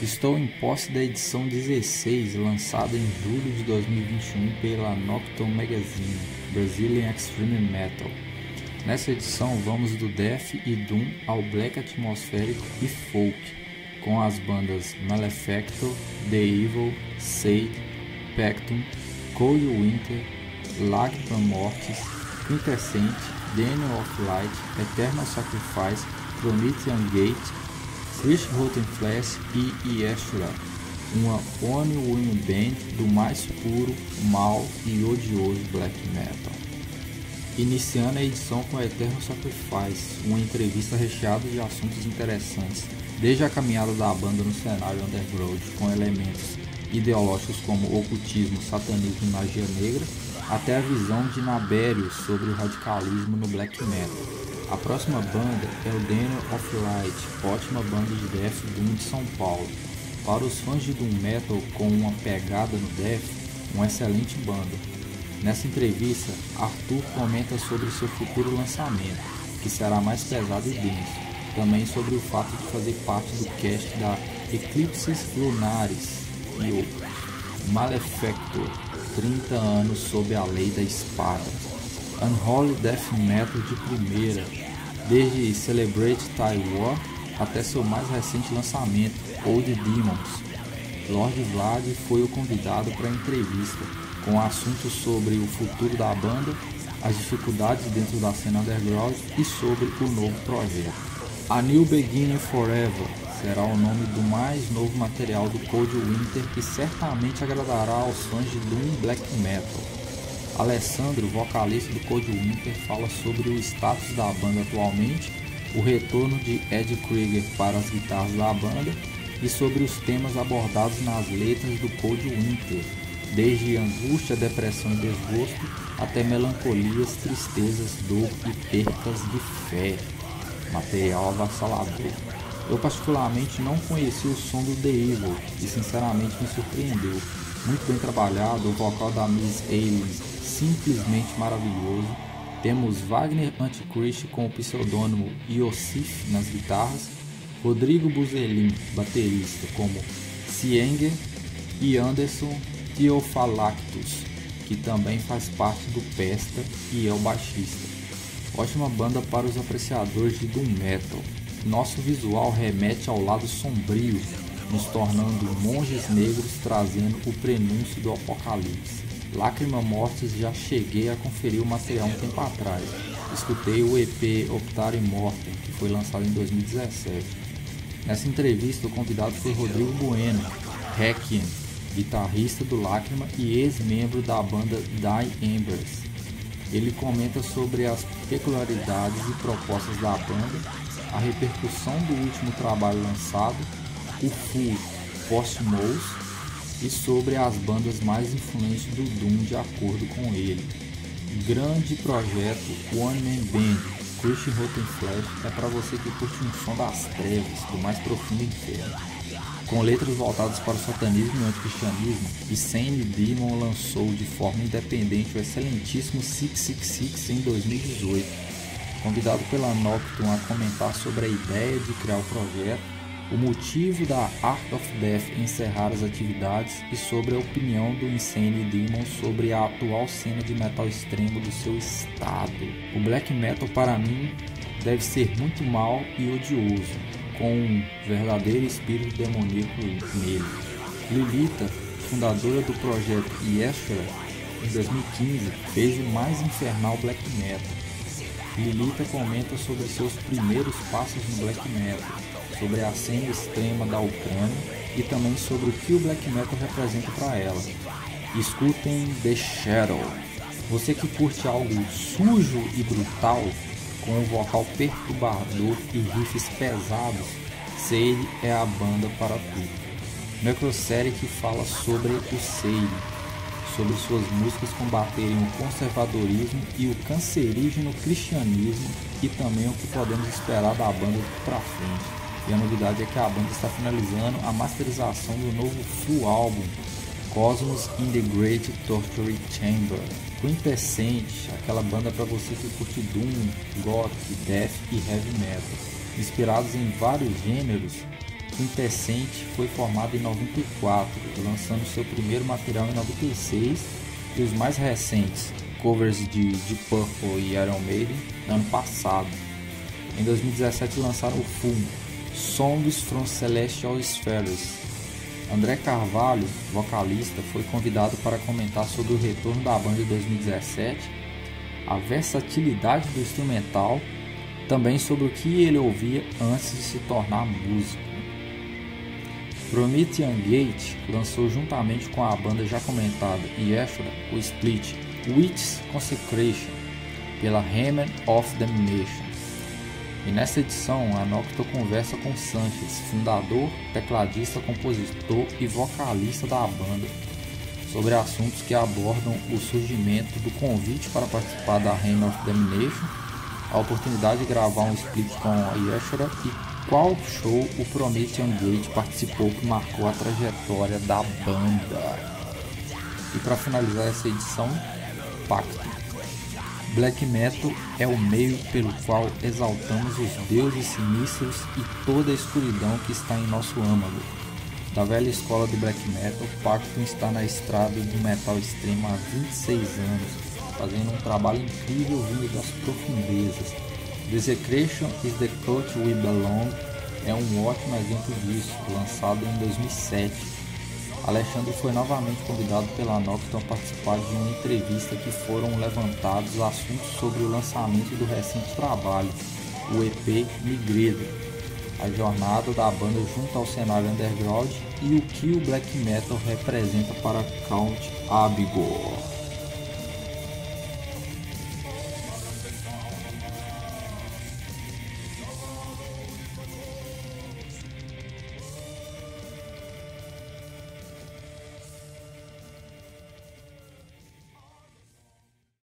Estou em posse da edição 16, lançada em julho de 2021 pela Nocton Magazine, Brazilian Extreme Metal. Nessa edição vamos do Death e Doom ao Black atmosférico e folk, com as bandas Malefactor, The Evil, Seid, Pectum, Cold Winter, Lacrima Mortis, Quintessent, Daniel of Light, Eternal Sacrifice, Promethean Gate, Christian Rotten Flesh e Yeshua, uma One Woman Band do mais puro, mau e odioso black metal. Iniciando a edição com Eternal Sacrifice, uma entrevista recheada de assuntos interessantes, desde a caminhada da banda no cenário underground com elementos ideológicos como ocultismo, satanismo e magia negra, até a visão de Nabérios sobre o radicalismo no black metal. A próxima banda é o Daniel of Light, ótima banda de death doom de São Paulo. Para os fãs de doom metal com uma pegada no death, uma excelente banda. Nessa entrevista, Arthur comenta sobre seu futuro lançamento, que será mais pesado e denso. Também sobre o fato de fazer parte do cast da Eclipses Lunares e o Malefactor, 30 anos sob a lei da espada. Unholy Death Metal de primeira, desde Celebrate Thy War até seu mais recente lançamento, Old Demons. Lord Vlad foi o convidado para a entrevista, com assuntos sobre o futuro da banda, as dificuldades dentro da cena underground e sobre o novo projeto. A New Beginning Forever será o nome do mais novo material do Cold Winter, que certamente agradará aos fãs de Doom Black Metal. Alessandro, vocalista do Cold Winter, fala sobre o status da banda atualmente, o retorno de Ed Krieger para as guitarras da banda e sobre os temas abordados nas letras do Cold Winter, desde angústia, depressão e desgosto até melancolias, tristezas, dor e percas de fé. Material avassalador. Eu particularmente não conheci o som do The Evil e sinceramente me surpreendeu. Muito bem trabalhado, o vocal da Miss Aileen simplesmente maravilhoso. Temos Wagner Antichrist com o pseudônimo Iosif nas guitarras, Rodrigo Buzelin, baterista, como Sienger, e Anderson Theophalactus, que também faz parte do Pesta e é o baixista. Ótima banda para os apreciadores de Doom Metal. Nosso visual remete ao lado sombrio, nos tornando monges negros trazendo o prenúncio do apocalipse. Lacrima Mortis já cheguei a conferir o material um tempo atrás. Escutei o EP Optare Mortem, que foi lançado em 2017. Nessa entrevista, o convidado foi Rodrigo Bueno, Requiem, guitarrista do Lacrima e ex-membro da banda Die Embers. Ele comenta sobre as peculiaridades e propostas da banda, a repercussão do último trabalho lançado, o Full Posthumous, e sobre as bandas mais influentes do Doom de acordo com ele. Grande projeto One Man Band, Christian Rotten Flesh, é para você que curte um som das trevas, do mais profundo inferno. Com letras voltadas para o satanismo e o anticristianismo, Insane Demon lançou de forma independente o excelentíssimo 666 em 2018. Convidado pela Nocturne a comentar sobre a ideia de criar o projeto, o motivo da Art of Death encerrar as atividades e sobre a opinião do Insane Demon sobre a atual cena de metal extremo do seu estado. O black metal para mim deve ser muito mau e odioso, com um verdadeiro espírito demoníaco nele. Lilita, fundadora do projeto Yeshua, em 2015 fez o mais infernal black metal. Lilita comenta sobre seus primeiros passos no black metal, sobre a cena extrema da Ucrânia e também sobre o que o black metal representa para ela. Escutem The Shadow. Você que curte algo sujo e brutal, com um vocal perturbador e riffs pesados, Seid é a banda para tudo. Necroceretic fala sobre o Seid, sobre suas músicas combaterem o conservadorismo e o cancerígeno cristianismo e também o que podemos esperar da banda para frente. E a novidade é que a banda está finalizando a masterização do novo full álbum Cosmos in the Great Torture Chamber. Quintessent, aquela banda para você que curte Doom, Goth, Death e Heavy Metal. Inspirados em vários gêneros, Quintessent foi formado em 94, lançando seu primeiro material em 96 e os mais recentes, covers de Deep Purple e Iron Maiden, no ano passado. Em 2017 lançaram o Full, Songs from Celestial Spheres. André Carvalho, vocalista, foi convidado para comentar sobre o retorno da banda em 2017, a versatilidade do instrumental, também sobre o que ele ouvia antes de se tornar músico. Promethean Gate lançou juntamente com a banda já comentada Yeshua o split Witch's Consecration pela Hammer of Damnation. E nessa edição a Nocturne conversa com Sanchez, fundador, tecladista, compositor e vocalista da banda, sobre assuntos que abordam o surgimento do convite para participar da Hammer of Damnation, a oportunidade de gravar um split com a Yeshua e qual show o Promethean Gate participou que marcou a trajetória da banda. E para finalizar essa edição, Pacto. Black Metal é o meio pelo qual exaltamos os deuses sinistros e toda a escuridão que está em nosso âmago. Da velha escola do Black Metal, Pacto está na estrada do metal extremo há 26 anos, fazendo um trabalho incrível vindo das profundezas. Desecration is the Cult We Belong é um ótimo exemplo disso, lançado em 2007. Alexandre foi novamente convidado pela Nocturne a participar de uma entrevista que foram levantados assuntos sobre o lançamento do recente trabalho, o EP Migredo, a jornada da banda junto ao cenário underground e o que o black metal representa para Count Abigor.